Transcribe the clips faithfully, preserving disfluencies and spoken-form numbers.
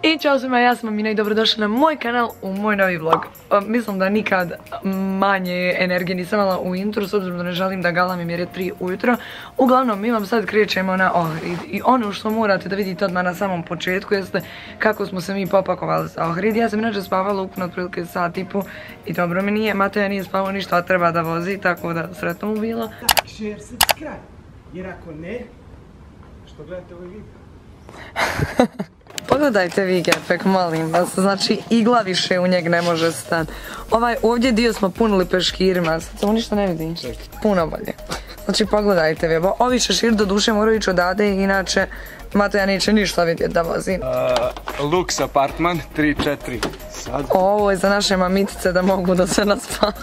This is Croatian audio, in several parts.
I čao svima, ja sam Amina i dobrodošli na moj kanal u moj novi vlog. Mislim da nikad manje energije nisam imala u intru, s obzirom da ne želim da galamim jer je tri ujutro. Uglavnom, mi vam sad krećemo na Ohrid i ono što morate da vidite odmah na samom početku jeste kako smo se mi popakovali za Ohrid. Ja sam inače spavala ukupno otprilike sat i po i dobro mi nije, Mateja nije spavao ništa, a treba da vozi, tako da sretno mu bilo. Share, subscribe, jer ako ne, što gledate ovaj video? Pogledajte vi gepek, molim vas, znači igla više u njeg ne može stan. Ovaj ovdje dio smo punili peškirima, sad samo ništa ne vidim, puno bolje. Znači pogledajte vi, ovi šešir do duše moraju ići odade, inače Mateja neće ništa vidjeti da vozi. Lux apartman, tri četiri. Ovo je za naše mamitice da mogu da se naspavaju.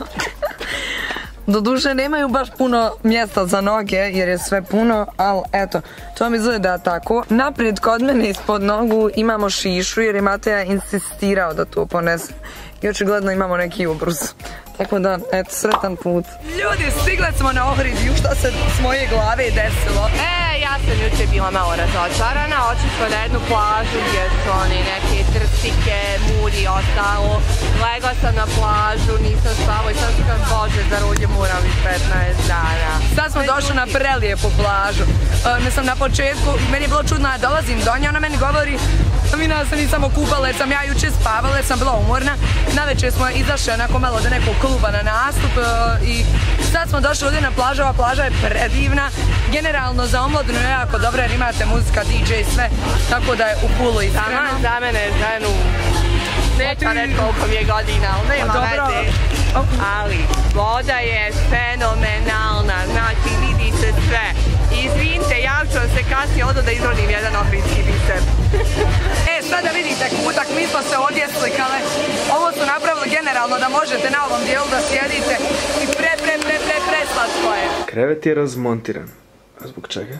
Doduše nemaju baš puno mjesta za noge jer je sve puno, ali eto, to mi izgleda tako. Naprijed kod mene ispod nogu imamo šišu jer je Mateja insistirao da to ponese. I očigledno imamo neki ubrus. Tako da, eto, sretan put. Ljudi, stigle smo na Ohrid i šta se s moje glave desilo? E, ja sam jučer bila malo razočarana, očili smo na jednu plažu gdje su oni neke trsike, mulji i ostalo. Legla sam na plažu, nisam spavao i sad sam kao, bože, zar ovdje moram i petnaest dana. Sad smo došli na prelijepu plažu. Ne sam na početku, meni je bilo čudno da dolazim do nje, ona meni govori Amina, sam nisam okupala jer sam ja jučer spavala jer sam bila umorna. Navečer smo izašli onako malo do nekog kluba na nastup i sad smo došli ovdje na plažu, ova plaža je predivna. Generalno za omladinu je jako dobra jer imate muzika, D J, sve, tako da je u pulu iskreno. Taman za mene ženu, neću reći koliko mi je godina, ali nema veze. Ali voda je fenomenalna, znači vidi se sve. Izvinite, ja ću se kasnije odo da izrodim jedan ohridski biser. E, sada vidite kutak, mi smo se ovdje slikale. Ovo su napravili generalno da možete na ovom dijelu da sjedite i pre, pre, pre, pre, pre slatko je. Krevet je razmontiran. A zbog čega?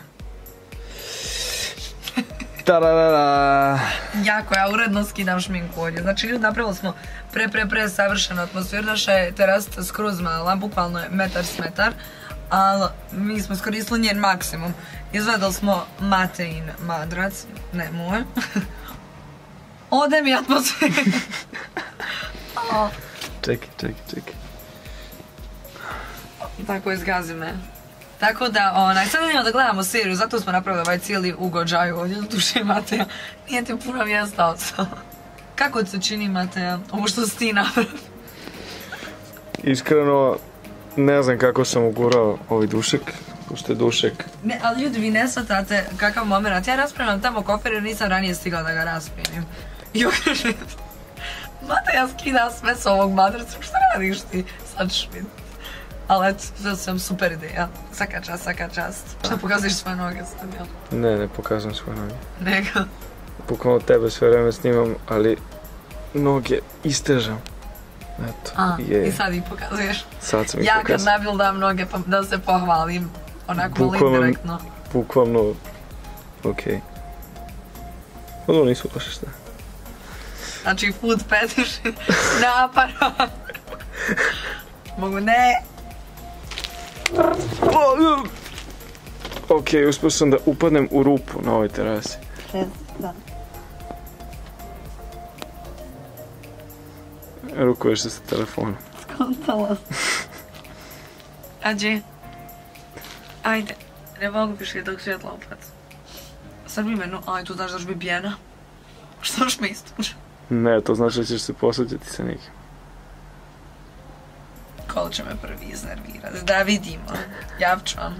Tararara. Jako, ja uredno skidam šminku ovdje. Znači, ljudi, napravili smo pre, pre, pre savršenu atmosferu. Naša je terasa skroz mala, bukvalno je metar s metar. Ali mi smo iskoristili njen maksimum. Izvedali smo Matejin madrac, ne moj. Ode mi atmosfera. Čekaj, čekaj, čekaj. Tako izgazi me. Tako da, onaj, sad idemo da gledamo seriju, zato smo napravili ovaj cijeli ugođaj ovdje, duše Mateja. Nije ti puno mjesta ostalo. Kako ti se čini, Mateja, ovo što si ti napravili? Iskreno, ne znam kako sam ugurao ovaj dušek, pošto je dušek. Ne, ali ljudi, vi ne shvatate kakav moment. Ja raspravljam tamo kofer jer nisam ranije stigla da ga raspravim. I ukažem, Mateja skida sve s ovog madraca, šta radiš ti? Sad ćeš vidjeti. Ali eto, to sam super ideja. Svaka čast, svaka čast. Šta pokazuješ svoje noge sad, jel? Ne, ne pokazujem svoje noge. Nego? Bukvalno tebe sve vreme snimam, ali noge istežam. Eto, A, je. i sad ih pokazuješ. Sad sam ih ja pokazao. kad nabildam noge pa da se pohvalim, onako Bukvalno, indirektno. Bukvalno, okej. Ono nisu baš šta. Znači food fetish na aparat. Mogu ne. Okej, uspio sam da upadnem u rupu na ovoj terasi. Da. Rukuješ se sa telefonom. Skontala sam. Ađe. Ajde. Ne mogu više dok svjetla upac. Sad mi menu, aj tu znaš da ću bi bijena. Što ćeš me istući? Ne, to znači da ćeš se posvađati sa nekim. Ko će me prvi iznervirati? Da vidimo. Javću vam.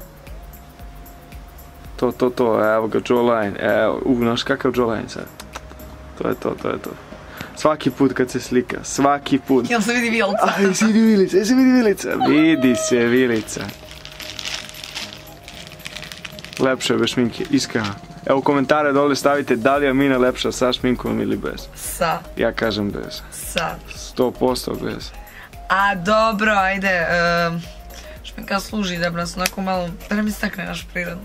To, to, to, evo ga jawline, evo, u, znaš kakav jawline sad? To je to, to je to. Svaki put kad se slika, svaki put. Jel se vidi vilica? Aj, se vidi vilica, aj se vidi vilica. Vidi se vilica. Lepša je bez šminke, iskreno. Evo u komentare dole stavite da li je Amina lepša sa šminkom ili bez. Sa. Ja kažem bez. Sa. sto posto bez. A dobro, ajde. Uh, šminka služi da bi nas onako malo, da nam istakne naš prirodno.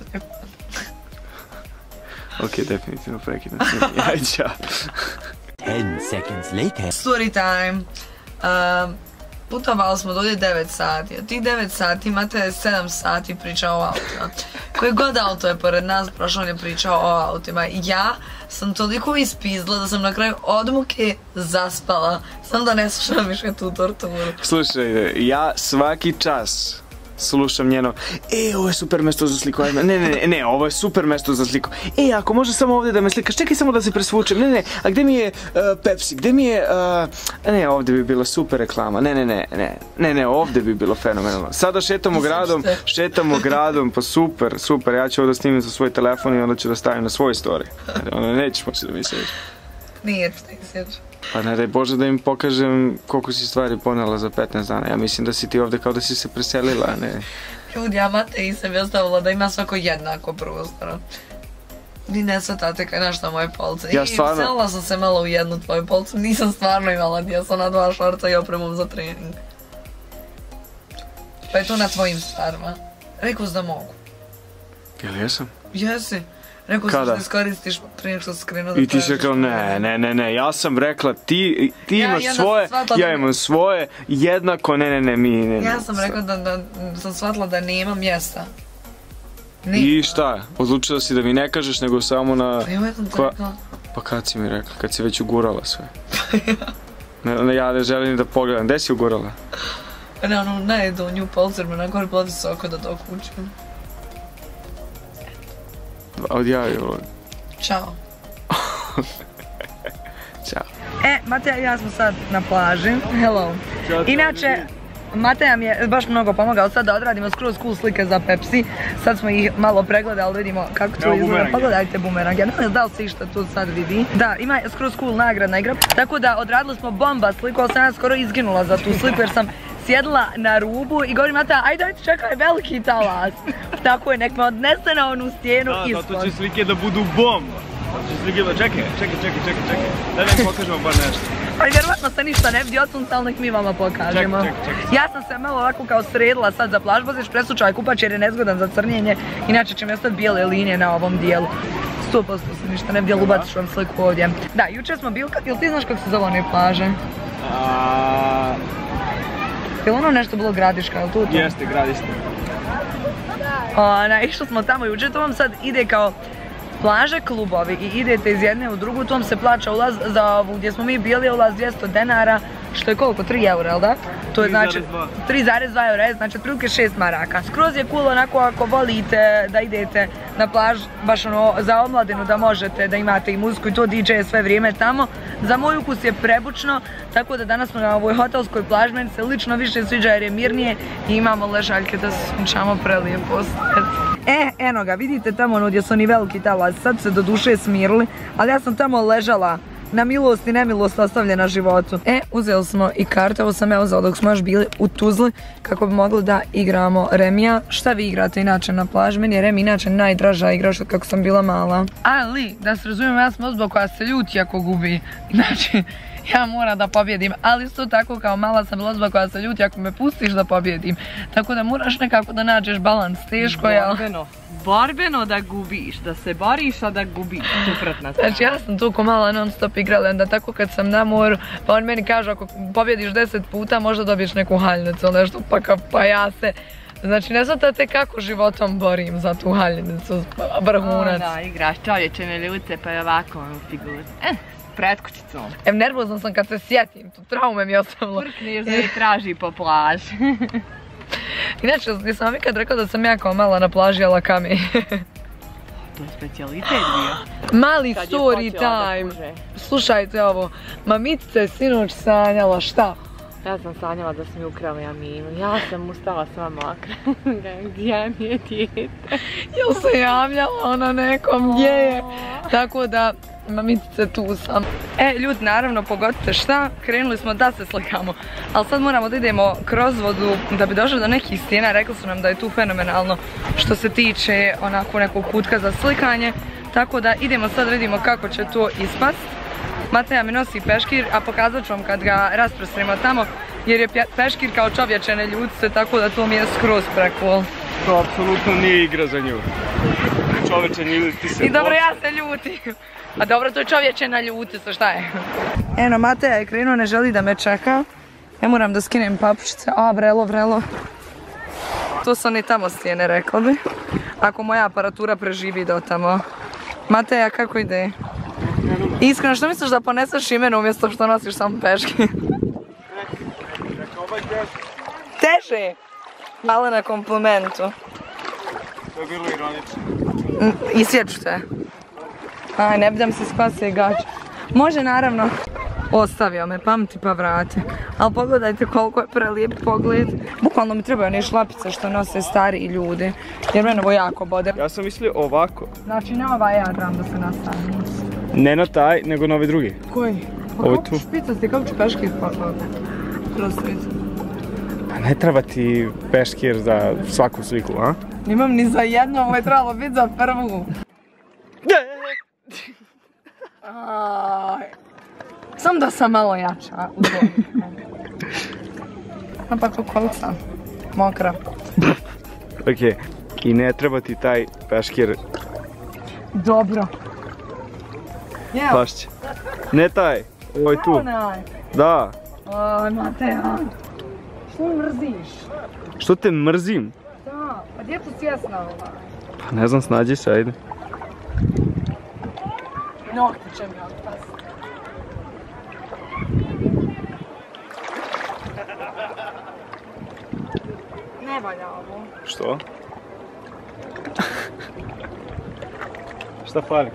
Ok, definitivno prekidam snimanje. Ajde, čao. ten seconds later. Story time. Uh, putovali smo do ovdje devet sati. Od tih devet sati imate sedam sati priča o autima. Koji god auto je pored nas prošao, on je pričao o autima. Ja sam toliko ispizla da sam na kraju od muke zaspala. Sam da ne slušam više tu torturu. Slušaj, ja svaki čas slušam njeno, e, ovo je super mesto za sliku, ne, ne, ne, ne, ovo je super mesto za sliku, e, ako može samo ovdje da me slikaš, čekaj samo da se presvučem, ne, ne, a gdje mi je uh, Pepsi, gdje mi je, uh, ne, ovdje bi bila super reklama, ne, ne, ne, ne, ne, ne, ovdje bi bilo fenomenalno. Sada šetamo gradom, šetamo gradom, pa super, super, ja ću ovdje snimiti za svoj telefon i onda ću da stavim na svoj story, onda nećeš moći da mi sjećaš. Nije što ti sjećaš. Pa ne daj Bože da im pokažem koliko si stvari ponela za petnaest dana. Ja mislim da si ti ovdje kao da si se preselila, ne? Ljudi, ja Mateji sam je ostavila da ima svako jednako prostora. Ni ne svatate kaj našta moje polce. Ja stvarno... I selila sam se malo u jednu tvoju polcu, nisam stvarno imala gdje sam na dva šorca i opremom za trening. Pa je to na tvojim stvarima. Rekao sam da mogu. Jel jesam? Jesi. Rekao sam da iskoristiš prije nego što se skrenuo da I ti si rekao ne, ne, ne, ne, ja sam rekla ti, ti imaš svoje, ja imam svoje, jednako, ne, ne, ne, mi, ne, ne. Ja sam rekla da, da sam shvatila da nema mjesta. I šta, odlučila si da mi ne kažeš nego samo na... Pa ja sam ti rekla. Pa kad si mi rekla, kad si već ugurala sve? Ne, ja ne želim da pogledam, gdje si ugurala? Ne, ono, ne, donju polcu jer me na gore bilo visoko da dok učim. Odjavi ovo. Ćao. Ćao. E, Mateja i ja smo sad na plaži. Hello. Inače, Mateja mi je baš mnogo pomogao sad da odradimo skroz cool slike za Pepsi. Sad smo ih malo pregledali, vidimo kako to izgleda. Pogledajte bumerang, ja ne znam da li se išta tu sad vidi. Da, ima skroz cool nagradna igra. Tako da odradili smo bomba sliku, ali sam ja skoro izginula za tu sliku jer sam sjedla na rubu i govorim Mateja, ajde, ajde, čekaj, veliki talas. Tako je, nek me odnese na onu stijenu ispod. Da, zato će slike da budu bomba. Čekaj, čekaj, čekaj, čekaj, čekaj. Da nam pokažemo bar nešto. Ali vjerovatno se ništa ne vidi od sunca, ali nek mi vama pokažemo. Čekaj, čekaj, čekaj. Ja sam se malo ovako kao sredila sad za plaž, baziš presučaj kupač jer je nezgodan za crnjenje. Inače će mi ostati bijele linije na ovom dijelu. sto posto se ništa ne vidi, ali ubacit ću vam sliku ovdje. Da, jučer smo bili, jel ti znaš kako se zove one plaže? Je li ono nešto bilo Gradiška, je li tu to? Jeste, Gradiška. Ona, išli smo tamo jučer, to vam sad ide kao plaže klubovi i idete iz jedne u drugu, tu vam se plaća ulaz za ovu gdje smo mi bili, ulaz dvjesto denara, što je koliko? tri eura, jel da? To je znači tri zarez dva eura, znači otprilike šest maraka. Skroz je cool onako ako volite da idete na plaž, baš ono za omladinu da možete, da imate i muziku i to D J sve vrijeme tamo. Za moj ukus je prebučno, tako da danas smo na ovoj hotelskoj plaži, meni se lično više sviđa jer je mirnije i imamo ležaljke da se sunčamo prelijepo. E, eno ga, vidite tamo ono gdje su oni veliki talas, sad se do duše smirili, ali ja sam tamo ležala na milost i nemilost ostavljena životu. E, uzeli smo i karte, ovo sam ja uzela dok smo još bili u Tuzli kako bi mogli da igramo remija. Šta vi igrate inače na plaži? Meni je remi inače najdraža igra što kako sam bila mala. Ali, da se razumijem, ja sam osoba koja se ljuti ako gubi. Znači, ja moram da pobjedim, ali isto tako kao mala sam bila osoba koja se ljuti ako me pustiš da pobjedim. Tako da moraš nekako da nađeš balans, teško je. Borbeno, borbeno da gubiš, da se boriš, a da gubiš, suprotna. Znači ja sam tu ko mala non stop igrala, onda tako kad sam na moru, pa on meni kaže ako pobjediš deset puta možda dobiješ neku haljnicu, nešto, pa, ka, pa ja se... Znači ne znate kako životom borim za tu haljnicu, vrhunac. O da, igraš čovječene ljuce pa je ovako onu figuru. Eh. Pred kućicom. Evo, nervozna sam kad se sjetim, tu traume mi je ostavilo. Vrkneš da ih traži po plaži. Inače, nisam vam ikad rekao da sam ja kao mala na plaži jela kami. To je specijalitet bio. Mali story time. Slušajte ovo, mamica je sinoć sanjala šta? Ja sam sanjala da sam mi ukrala Jaminu. Ja sam ustala sva mokra. Gdje mi je dijete? Jel se javljala ona nekom gdje je? Tako da, mamice, tu sam. E, ljudi, naravno, pogodite šta, krenuli smo da se slikamo. Ali sad moramo da idemo kroz vodu da bi došli do nekih stijena. Rekli su nam da je tu fenomenalno što se tiče onako nekog kutka za slikanje. Tako da idemo sad, vidimo kako će to ispast. Mateja mi nosi peškir, a pokazat ću vam kad ga rasprostrimo tamo, jer je peškir kao čovječene ljudice, tako da to mi je skroz precool. To apsolutno nije igra za nju. Čovječene ljudice se... I dobro, ja se ljutim. A dobro, to je čovječena ljutica, šta je? Eno, Mateja je krenuo, ne želi da me čeka. Ja moram da skinem papučice. A, vrelo, vrelo. To su oni tamo stijene, rekla bi. Ako moja aparatura preživi do tamo. Mateja, kako ide? Iskreno, što misliš da poneseš imenu umjesto što nosiš samo peške? Teže! Hvala na komplimentu. To je bilo ironično. Isjeću te. Aj, ne budem se spasio i gađa. Može, naravno. Ostavio me, pamti pa vrati. Ali pogledajte koliko je prelijep pogled. Bukvalno mi trebaju one šlapice što nose stariji ljudi. Jer mene ovo jako bode. Ja sam mislio ovako. Znači, ne ovaj ja dram da se nastavim. Ne na taj, nego na ovaj drugi. Koji? Ovo je tu. Špicasti, kako ću peške prostaviti? Pa ne treba ti peškir za svaku sliku, a? Nimam ni za jedno, ovo je trebalo biti za prvu. Aj. Sam da sam malo jača. A pa koliko sam? Mokra. Okej. I ne treba ti taj peškir. Dobro. Pašće. Ne taj, ovo je tu. Onaj. Da. Oj, Mateja. Što mrziš? Što te mrzim? Da, pa gdje tu svjesna ova? Pa ne znam, snađi se, ajde. Nokti će mi otpasti. Ne valja ovo. Što? Šta fali?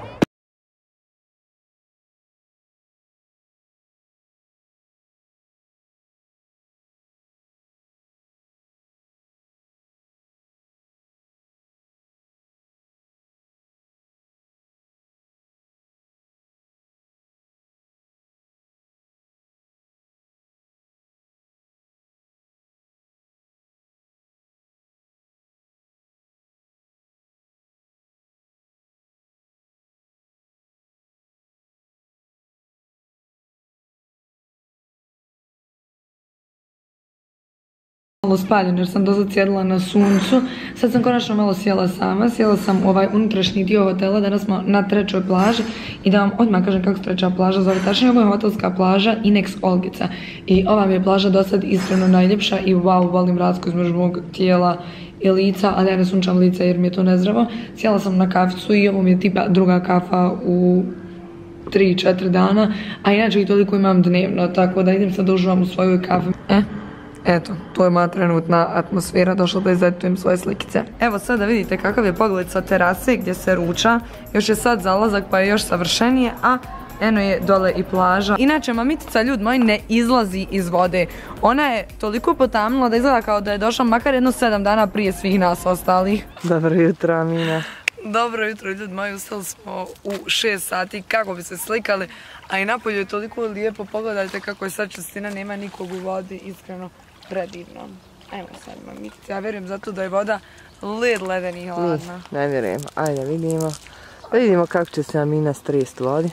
Malo spaljena jer sam dozad sjedila na suncu. Sad sam konačno malo sjela sama. Sjela sam ovaj unutrašnji dio hotela. Danas smo na trećoj plaži. I da vam odmah kažem kako se treća plaža zove. Tačnije, ovo je hotelska plaža Inex Olgica. I ova mi je plaža dosad iskreno najljepša. I wow, volim razliku između mog tijela i lica. Ali ja ne sunčam lica jer mi je to nezdravo. Sjela sam na kaficu i ovo mi je tipa druga kafa u tri četiri dana. A inače i toliko imam dnevno. Tako da idem sad da uživam u svojoj kafi. E? Eto, to je moja trenutna atmosfera, došla da izetujem svoje slikice. Evo sad da vidite kakav je pogled sa terase gdje se ruča. Još je sad zalazak pa je još savršenije, a eno je dole i plaža. Inače, mamitica, ljud moj, ne izlazi iz vode. Ona je toliko potamnula da izgleda kao da je došla makar jedno sedam dana prije svih nas ostalih. Dobro jutro, Amina. Dobro jutro, ljudi moji, ustali smo u šest sati kako bi se slikali, a i napolju je toliko lijepo, pogledajte kako je sad čistina, nema nikog u vodi, iskreno predivno. Ajmo sad, mamice, ja vjerujem zato da je voda led ledeni i hladna. Ne vjerujem, ajde vidimo. Da vidimo kako će se Amina strest u vodi.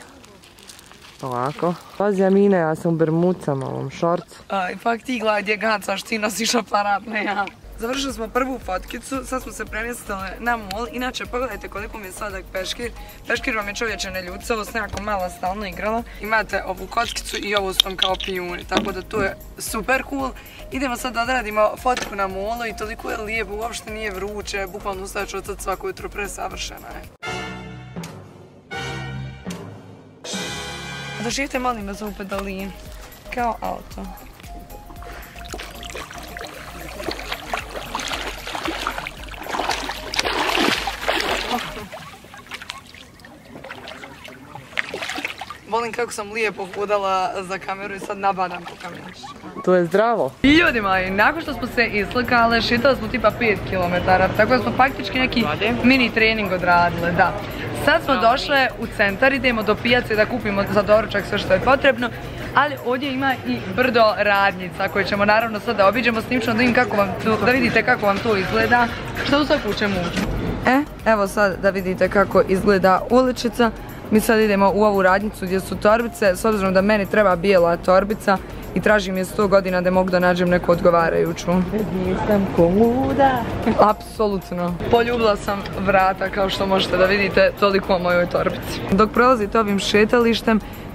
Ovako. Pazi Amina, ja sam u bermucama, ovom šorcu. Aj, pak ti gledaj gdje gacaš, ti nosiš aparat, ne ja. Završili smo prvu fotkicu, sad smo se premjestili na mol. Inače, pogledajte koliko mi je sladak peškir. Peškir vam je čovječe ne ljudce, ovo sam jako mala stalno igrala. Imate ovu kockicu i ovu sam kao pijuni, tako da to je super cool. Idemo sad da odradimo fotku na molu i toliko je lijepo, uopšte nije vruće, bukvalno ustaću od sad svako jutro presavršena je. Doživite, molim vas, ovu pedalinu, kao auto. Volim kako sam lijepo hodala za kameru i sad nabadam po kamenčićima. To je zdravo. Ljudi moji, nakon što smo se islikale, šetali smo tipa pet kilometara, tako da smo faktički neki mini trening odradile, da. Sad smo došle u centar, idemo do pijace da kupimo za doručak sve što je potrebno, ali ovdje ima i brdo radnjica koje ćemo naravno sad da obiđemo, s njim ćemo da, vidim kako vam to, da vidite kako vam to izgleda, što u svaku ćemo ući. E, evo sad da vidite kako izgleda uličica. Mi sad idemo u ovu radnjicu gdje su torbice, s obzirom da meni treba bijela torbica i tražim je sto godina da mogu da nađem neku odgovarajuću. Nisam komuda. Apsolutno. Poljubila sam vrata kao što možete da vidite toliko o mojoj torbici. Dok prolazite ovim šetalištem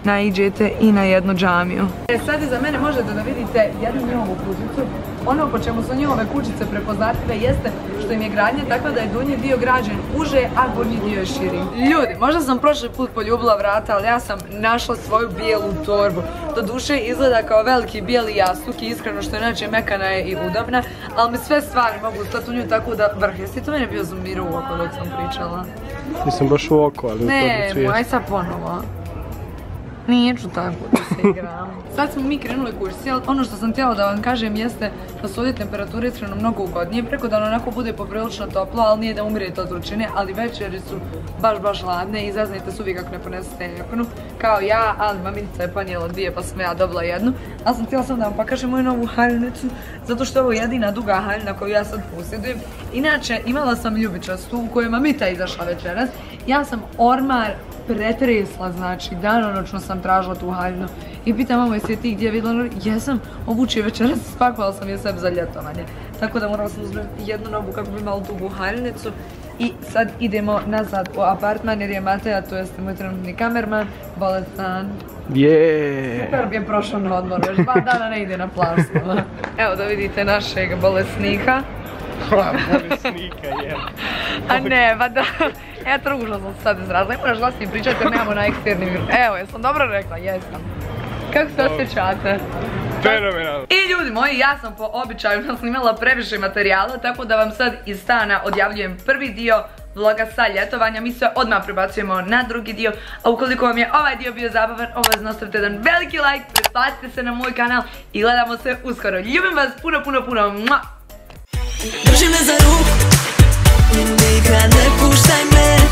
naiđete i na jednu džamiju. E, sad iza mene možete da vidite jednu njihovu kućicu. Ono po čemu su njihove kućice prepoznatljive jeste što im je gradnja takva da je donji dio građen uže, a gornji dio je širi. Ljudi, možda sam prošli put poljubila vrata, ali ja sam našla svoju bijelu torbu. Doduše izgleda kao veliki bijeli jastuk i iskreno što inače mekana je i udobna, ali mi sve stvari mogu stati u nju tako da vrh. Jesi to mene bio zombir u oko dok sam pričala? Nisam baš u oko, ali u ne, moj sad ponovo. Nijeću tako da se igram. Sad smo mi krenuli kursi, ali ono što sam htjela da vam kažem jeste da su ovdje temperature iskreno mnogo ugodnije, preko da onako bude poprilično toplo, ali nije da umirete od vrućine, ali večeri su baš baš hladne i zaznajte se uvijek ako ne ponesete jaknu, kao ja, ali mamica je ponijela dvije pa sam ja dobila jednu, ali sam htjela sam da vam pokažem moju novu haljnicu, zato što je ovo jedina duga haljna koju ja sad posjedujem. Inače, imala sam ljubičastu u kojoj je mamita izašla večeras, ja sam ormar pretresla, znači danonočno sam tražila tu haljnu i pitam mamo jesi je ti gdje vidjela, jesam, obuči večeras, spakovala sam je sebi za ljetovanje, tako da morala sam uzmem jednu nogu kako bi imala dugu haljnicu i sad idemo nazad u apartman jer je Mateja, to jeste moj trenutni kamerman, bolestan. Jeee! Super je prošao na odmor, već dva dana ne ide na plažu. Evo da vidite našeg bolesnika. Bolesnika je. A ne, ba da, eto ružno sam se sad izrazila, ne moraš glasnije pričati jer nemamo na eksterni vir. Evo, jesam dobro rekla? Jesam. Kako se osjećate? Fenomenalno. I ljudi moji, ja sam po običaju snimala previše materijala, tako da vam sad iz stana odjavljujem prvi dio vloga sa ljetovanja. Mi se odmah prebacujemo na drugi dio, a ukoliko vam je ovaj dio bio zabavan, obavezno ostavite jedan veliki like, pretplatite se na moj kanal i gledamo se uskoro. Ljubim vas puno, puno, puno. Mua! Drži me za ruku, nikad ne puštaj me.